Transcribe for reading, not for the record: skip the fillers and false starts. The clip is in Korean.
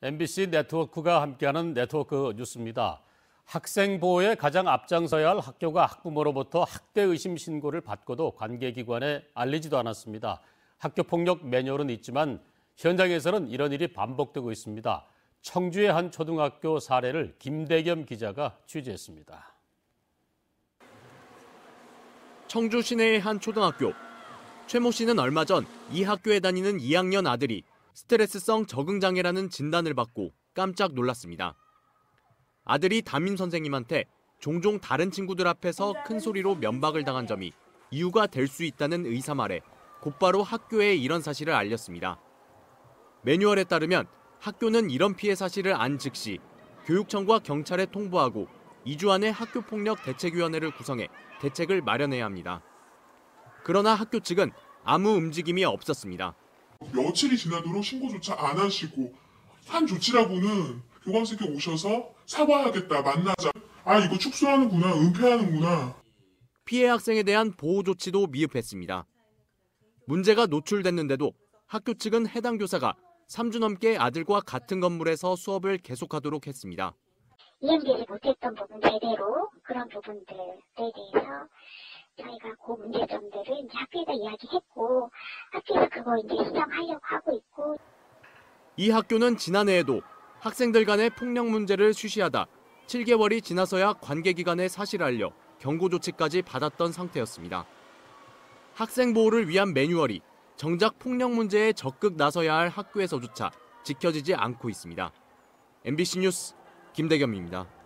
MBC 네트워크가 함께하는 네트워크 뉴스입니다. 학생 보호에 가장 앞장서야 할 학교가 학부모로부터 학대 의심 신고를 받고도 관계기관에 알리지도 않았습니다. 학교폭력 매뉴얼은 있지만 현장에서는 이런 일이 반복되고 있습니다. 청주의 한 초등학교 사례를 김대겸 기자가 취재했습니다. 청주 시내의 한 초등학교. 최모 씨는 얼마 전 이 학교에 다니는 2학년 아들이 스트레스성 적응장애라는 진단을 받고 깜짝 놀랐습니다. 아들이 담임 선생님한테 종종 다른 친구들 앞에서 큰 소리로 면박을 당한 점이 이유가 될 수 있다는 의사 말에 곧바로 학교에 이런 사실을 알렸습니다. 매뉴얼에 따르면 학교는 이런 피해 사실을 안 즉시 교육청과 경찰에 통보하고 2주 안에 학교폭력 대책위원회를 구성해 대책을 마련해야 합니다. 그러나 학교 측은 아무 움직임이 없었습니다. 며칠이 지나도록 신고조차 안 하시고 한 조치라고는 교감생께 오셔서 사과하겠다, 만나자. 아, 이거 축소하는구나, 은폐하는구나. 피해 학생에 대한 보호 조치도 미흡했습니다. 문제가 노출됐는데도 학교 측은 해당 교사가 3주 넘게 아들과 같은 건물에서 수업을 계속하도록 했습니다. 이행되지 못했던 부분 제대로 그런 부분들에 대해서 저희가 그 문제점들을 이제 학교에다 이야기했고 학교에서 그거 이제 수정하려고 하고 있고. 이 학교는 지난해에도 학생들 간의 폭력 문제를 쉬쉬하다 7개월이 지나서야 관계기관에 사실을 알려 경고 조치까지 받았던 상태였습니다. 학생 보호를 위한 매뉴얼이 정작 폭력 문제에 적극 나서야 할 학교에서조차 지켜지지 않고 있습니다. MBC 뉴스 김대겸입니다.